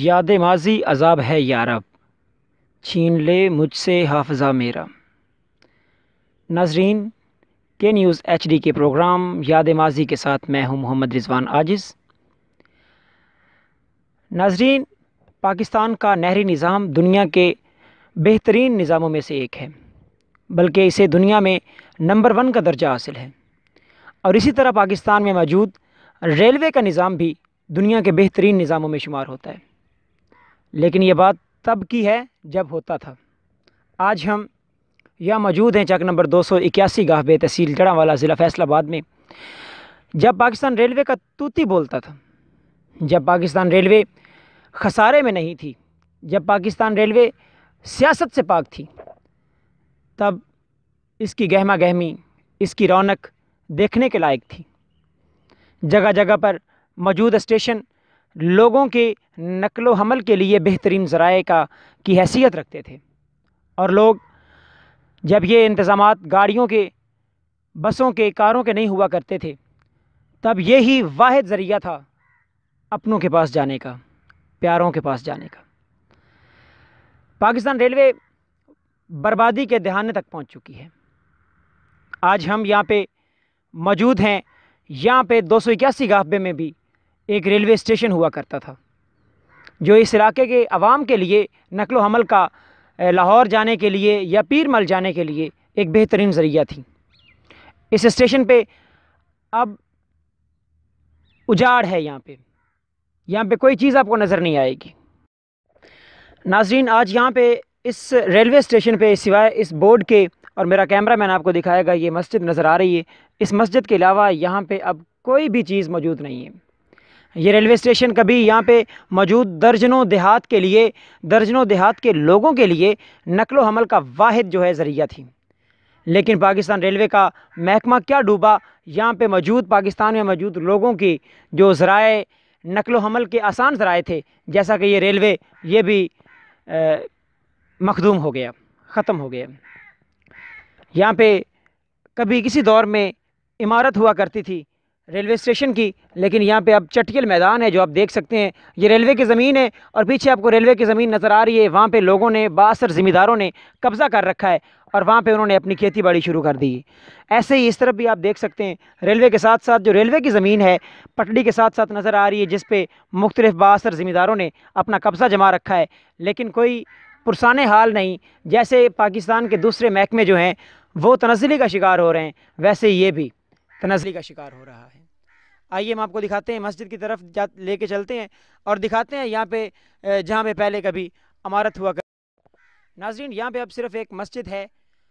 یاد ماضی عذاب ہے یارب، چھین لے مجھ سے حافظہ میرا۔ ناظرین، کے نیوز ایچ ڈی کے پروگرام یاد ماضی کے ساتھ میں ہوں محمد رضوان عاجز۔ ناظرین، پاکستان کا نہری نظام دنیا کے بہترین نظاموں میں سے ایک ہے، بلکہ اسے دنیا میں نمبر 1 کا درجہ حاصل ہے، اور اسی طرح پاکستان میں موجود ریلوے کا نظام بھی دنیا کے بہترین نظاموں میں شمار ہوتا ہے۔ لیکن یہ بات تب کی ہے جب ہوتا تھا۔ آج ہم یہاں موجود ہیں چک نمبر 281 گاہ بے تحصیل جڑاں ضلع فیصل آباد میں، جب پاکستان ریلوے کا توتی بولتا تھا، جب پاکستان ریلوے خسارے میں نہیں تھی، جب پاکستان ریلوے سیاست سے پاک تھی، تب اس کی گہما گہمی، اس کی رونق دیکھنے کے لائق تھی۔ جگہ جگہ پر موجود اسٹیشن لوگوں کے نقل و حمل کے لیے بہترین ذرائع کی حیثیت رکھتے تھے، اور لوگ جب یہ انتظامات گاڑیوں کے، بسوں کے، کاروں کے نہیں ہوا کرتے تھے، تب یہی واحد ذریعہ تھا اپنوں کے پاس جانے کا، پیاروں کے پاس جانے کا۔ پاکستان ریلوے بربادی کے دہانے تک پہنچ چکی ہے۔ آج ہم یہاں پہ موجود ہیں، یہاں پہ 281 گاہ میں بھی ایک ریلوے اسٹیشن ہوا کرتا تھا، جو اس علاقے کے عوام کے لیے نقل و حمل کا، لاہور جانے کے لیے یا پیر مل جانے کے لیے ایک بہترین ذریعہ تھی۔ اس اسٹیشن پہ اب اجاڑ ہے، یہاں پہ کوئی چیز آپ کو نظر نہیں آئے گی۔ ناظرین، آج یہاں پہ اس ریلوے اسٹیشن پہ سوائے اس بورڈ کے، اور میرا کیمرہ مین آپ کو دکھائے گا، یہ مسجد نظر آ رہی ہے، اس مسجد کے علاوہ یہاں پہ اب کوئی بھی چیز موجود نہیں ہے۔ یہ ریلوے اسٹیشن کبھی یہاں پہ موجود درجنوں دیہات کے لوگوں کے لیے نقل و حمل کا واحد جو ہے ذریعہ تھی، لیکن پاکستان ریلوے کا محکمہ کیا ڈوبا، یہاں پہ موجود پاکستان میں موجود لوگوں کی جو ذرائع نقل و حمل کے آسان ذرائع تھے، جیسا کہ یہ ریلوے، یہ بھی مخدوم ہو گیا، ختم ہو گیا۔ یہاں پہ کبھی کسی دور میں عمارت ہوا کرتی تھی ریلوے اسٹیشن کی، لیکن یہاں پہ اب چٹکل میدان ہے جو آپ دیکھ سکتے ہیں۔ یہ ریلوے کی زمین ہے، اور پیچھے آپ کو ریلوے کی زمین نظر آ رہی ہے، وہاں پہ لوگوں نے، بااثر ذمہ داروں نے قبضہ کر رکھا ہے، اور وہاں پہ انہوں نے اپنی کھیتی باڑی شروع کر دی ہے۔ ایسے ہی اس طرف بھی آپ دیکھ سکتے ہیں، ریلوے کے ساتھ ساتھ جو ریلوے کی زمین ہے پٹڑی کے ساتھ ساتھ نظر آ رہی ہے، جس پہ مختلف بااثر ذمہ داروں نے اپنا قبضہ جما رکھا ہے، لیکن کوئی پرسان حال نہیں۔ جیسے پاکستان کے دوسرے محکمے جو ہیں وہ تنزلی کا شکار ہو رہے ہیں، ویسے یہ بھی تنزلی کا شکار ہو رہا ہے۔ آئیے ہم آپ کو دکھاتے ہیں، مسجد کی طرف لے کے چلتے ہیں اور دکھاتے ہیں یہاں پہ جہاں پہ پہلے کبھی عمارت ہوا ناظرین، یہاں پہ اب صرف ایک مسجد ہے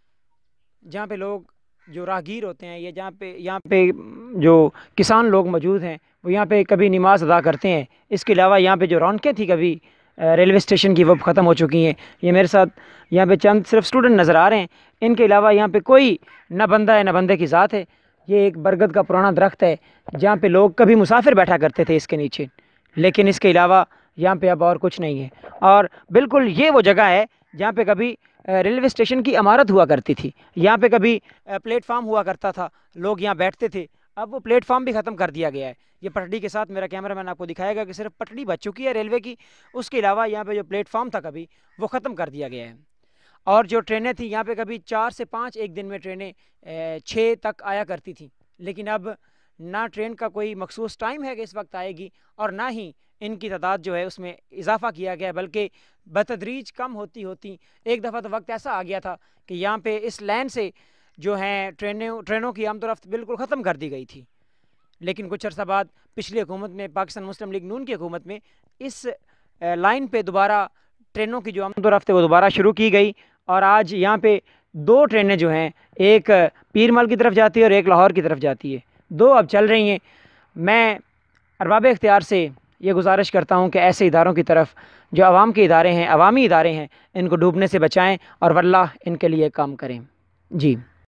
جہاں پہ لوگ جو راہگیر ہوتے ہیں، یا یہاں پہ جو کسان لوگ موجود ہیں، وہ یہاں پہ کبھی نماز ادا کرتے ہیں۔ اس کے علاوہ یہاں پہ جو رونقیں تھیں کبھی ریلوے اسٹیشن کی، وہ ختم ہو چکی ہیں۔ یہ میرے ساتھ یہاں پہ چند صرف اسٹوڈنٹ نظر آ رہے ہیں، ان کے علاوہ یہاں پہ کوئی نہ بندہ ہے نہ بندے کی ذات ہے۔ یہ ایک برگد کا پرانا درخت ہے جہاں پہ لوگ کبھی مسافر بیٹھا کرتے تھے اس کے نیچے، لیکن اس کے علاوہ یہاں پہ اب اور کچھ نہیں ہے۔ اور بالکل یہ وہ جگہ ہے جہاں پہ کبھی ریلوے اسٹیشن کی عمارت ہوا کرتی تھی، یہاں پہ کبھی پلیٹ فارم ہوا کرتا تھا، لوگ یہاں بیٹھتے تھے۔ اب وہ پلیٹ فارم بھی ختم کر دیا گیا ہے۔ یہ پٹڑی کے ساتھ میرا کیمرہ مین آپ کو دکھائے گا کہ صرف پٹڑی بچ چکی ہے ریلوے کی، اس کے علاوہ یہاں پہ جو پلیٹ فارم تھا کبھی، وہ ختم کر دیا گیا ہے۔ اور جو ٹرینیں تھیں یہاں پہ کبھی 4 سے 5 ایک دن میں ٹرینیں 6 تک آیا کرتی تھیں، لیکن اب نہ ٹرین کا کوئی مخصوص ٹائم ہے کہ اس وقت آئے گی، اور نہ ہی ان کی تعداد جو ہے اس میں اضافہ کیا گیا، بلکہ بتدریج کم ہوتی ایک دفعہ تو وقت ایسا آ گیا تھا کہ یہاں پہ اس لائن سے جو ہیں ٹرینوں کی آمد و رفت بالکل ختم کر دی گئی تھی۔ لیکن کچھ عرصہ بعد پچھلی حکومت میں، پاکستان مسلم لیگ نون کی حکومت میں، اس لائن پہ دوبارہ ٹرینوں کی جو آمد و رفت ہے وہ دوبارہ شروع کی گئی، اور آج یہاں پہ 2 ٹرینیں جو ہیں، ایک پیر مل کی طرف جاتی ہے اور ایک لاہور کی طرف جاتی ہے، 2 اب چل رہی ہیں۔ میں ارباب اختیار سے یہ گزارش کرتا ہوں کہ ایسے اداروں کی طرف جو عوام کے ادارے ہیں، عوامی ادارے ہیں، ان کو ڈوبنے سے بچائیں اور واللہ ان کے لیے کام کریں۔ جی۔